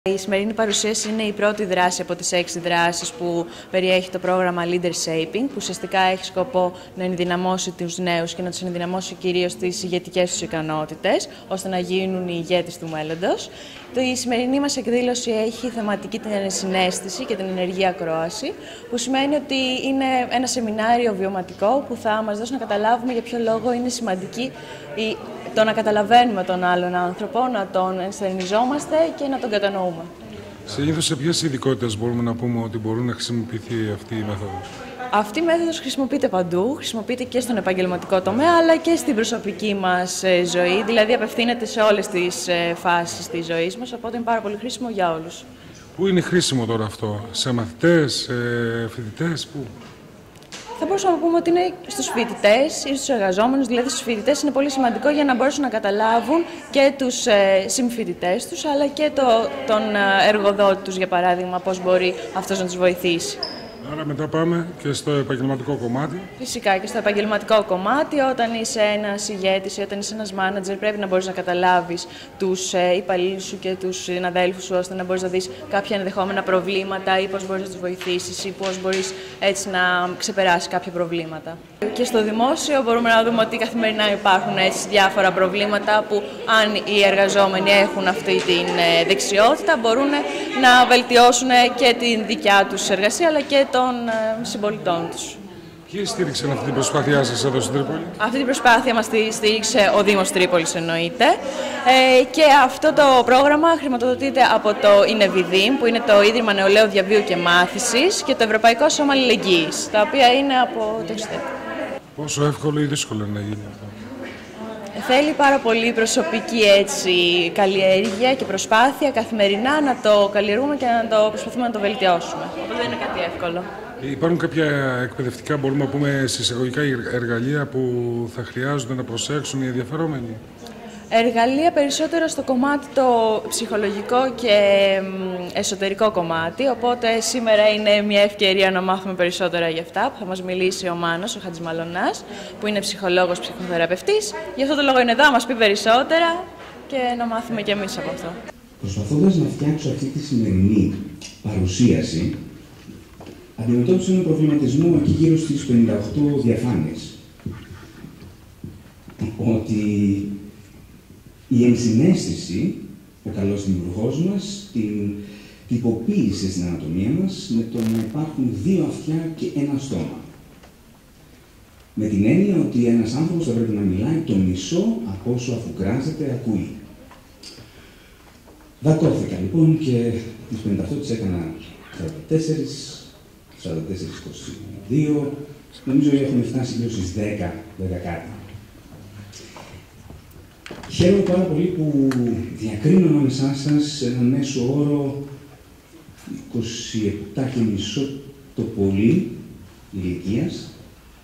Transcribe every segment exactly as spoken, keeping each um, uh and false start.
Η σημερινή παρουσίαση είναι η πρώτη δράση από τις έξι δράσεις που περιέχει το πρόγραμμα Leader Shaping, που ουσιαστικά έχει σκοπό να ενδυναμώσει τους νέους και να τους ενδυναμώσει κυρίως τις ηγετικές τους ικανότητες, ώστε να γίνουν οι ηγέτες του μέλλοντος. Η σημερινή μας εκδήλωση έχει θεματική την ενσυναίσθηση και την ενεργή ακρόαση, που σημαίνει ότι είναι ένα σεμινάριο βιωματικό που θα μας δώσει να καταλάβουμε για ποιο λόγο είναι σημαντική η το να καταλαβαίνουμε τον άλλον άνθρωπο, να τον ενστερνιζόμαστε και να τον κατανοούμε. Συνήθως σε ποιες ειδικότητες μπορούμε να πούμε ότι μπορούν να χρησιμοποιηθεί αυτή η μέθοδος? Αυτή η μέθοδος χρησιμοποιείται παντού, χρησιμοποιείται και στον επαγγελματικό τομέα, αλλά και στην προσωπική μας ζωή, δηλαδή απευθύνεται σε όλες τις φάσεις της ζωής μας, οπότε είναι πάρα πολύ χρήσιμο για όλους. Πού είναι χρήσιμο τώρα αυτό, σε μαθητές, σε φοιτητές, πού? Θα μπορούσαμε να πούμε ότι είναι στους φοιτητές ή στους εργαζόμενους, δηλαδή στους φοιτητές είναι πολύ σημαντικό για να μπορέσουν να καταλάβουν και τους ε, συμφοιτητές τους, αλλά και το, τον εργοδότη τους, για παράδειγμα, πώς μπορεί αυτός να τους βοηθήσει. Άρα μετά πάμε και στο επαγγελματικό κομμάτι. Φυσικά και στο επαγγελματικό κομμάτι, όταν είσαι ένας ηγέτης ή όταν είσαι ένας μάνατζερ, πρέπει να μπορείς να καταλάβεις τους ε, υπαλλήλους σου και τους συναδέλφους σου, ώστε να μπορείς να δεις κάποια ενδεχόμενα προβλήματα ή πώς μπορείς να τους βοηθήσεις ή πώς μπορείς έτσι να ξεπεράσεις κάποια προβλήματα. Και στο δημόσιο μπορούμε να δούμε ότι καθημερινά υπάρχουν έτσι διάφορα προβλήματα που αν οι εργαζόμενοι έχουν αυτή τη δεξιότητα μπορούν να βελτιώσουν και την δικιά τους εργασία αλλά και των συμπολιτών τους. Ποιοι στήριξαν αυτή την προσπάθειά σας εδώ στην Τρίπολη? Αυτή την προσπάθεια μας τη στήριξε ο Δήμος Τρίπολης, εννοείται. Ε, και αυτό το πρόγραμμα χρηματοδοτείται από το ΙΝΕΒΙΔΗΜ, που είναι το Ίδρυμα Νεολαίου Διαβίου και Μάθησης, και το Ευρωπαϊκό Σώμα Αλληλεγγύης, τα οποία είναι από το εξωτερικό. Πόσο εύκολο ή δύσκολο είναι να γίνει αυτό? Θέλει πάρα πολύ προσωπική έτσι, καλλιέργεια και προσπάθεια καθημερινά να το καλλιεργούμε και να το προσπαθούμε να το βελτιώσουμε. Οπότε δεν είναι κάτι εύκολο. Υπάρχουν κάποια εκπαιδευτικά, μπορούμε να πούμε, συσσαγωγικά εργαλεία που θα χρειάζονται να προσέξουν οι ενδιαφερόμενοι? Εργαλεία περισσότερο στο κομμάτι το ψυχολογικό και εσωτερικό κομμάτι, οπότε σήμερα είναι μια ευκαιρία να μάθουμε περισσότερα για αυτά, που θα μας μιλήσει ο Μάνος, ο Χατζημαλωνάς, που είναι ψυχολόγος, ψυχοθεραπευτής. Γι' αυτό το λόγο είναι εδώ, να μας πει περισσότερα και να μάθουμε κι εμείς από αυτό. Προσπαθώντας να φτιάξω αυτή τη σημερινή παρουσίαση, αντιμετώπισα έναν προβληματισμό εκεί γύρω στις πενήντα οκτώ διαφάνειες. Ότι η ενσυναίσθηση, ο καλός δημιουργός μας, την τυποποίησε στην ανατομία μας με το να υπάρχουν δύο αυτιά και ένα στόμα. Με την έννοια ότι ένας άνθρωπος θα πρέπει να μιλάει το μισό από όσο αφουγκράζεται ακούει. Δακώθηκα λοιπόν και τις πενήντα οκτώ τις έκανα σαράντα τέσσερα, σαράντα τέσσερα είκοσι δύο, νομίζω ότι έχουμε φτάσει γύρω στις δέκα, δέκα κάτι. Χαίρομαι πάρα πολύ που διακρίνω ανάμεσά σας έναν μέσο όρο είκοσι επτά και μισό το πολύ ηλικίας.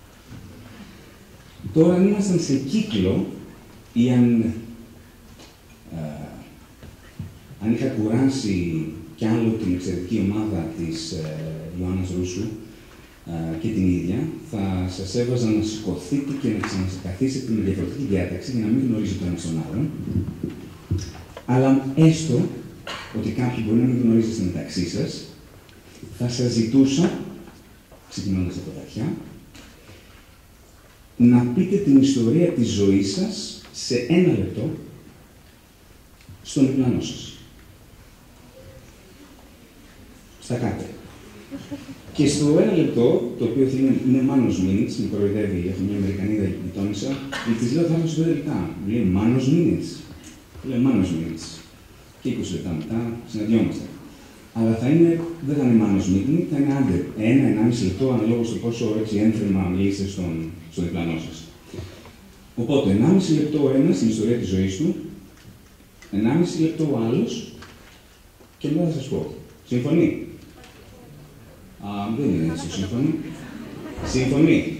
Τώρα, αν ήμασταν σε κύκλο ή αν, α, αν είχα κουράσει κι άλλο την εξαιρετική ομάδα της ε, Ιωάννας Ρούσου Uh, και την ίδια, θα σας έβαζα να σηκωθείτε και να ξανασηκαθίσετε με διαφορετική διάταξη για να μην γνωρίζετε τον ένας τον άλλον. Αλλά έστω ότι κάποιοι μπορεί να μην γνωρίζετε μεταξύ σας, θα σας ζητούσα, ξεκινώντας από τα αρχιά, να πείτε την ιστορία της ζωής σας σε ένα λεπτό στον διπλανό σας. Στα κάτω. Και στο ένα λεπτό, το οποίο είναι, είναι Manos Minutes, με κοροϊδεύει, έχω μια Αμερικανίδα γειτόνισσα, της λέω θα έχω πέντε λεπτά. Μου λέει Manos Minutes. Λέω Manos Minutes. Και είκοσι λεπτά μετά συναντιόμαστε. Αλλά θα είναι, δεν θα είναι Manos Minutes, θα είναι άντε ένα με ενάμιση λεπτό, αναλόγως στο πόσο έτσι ένθερμα μιλήσετε στον, στον διπλανό σας. Οπότε, ενάμιση λεπτό ο ένας στην ιστορία της ζωής του, ενάμιση λεπτό ο άλλος, και μετά θα σας πω. Συμφωνεί? Α, δεν είναι έτσι, σύμφωνοι. Σύμφωνοι.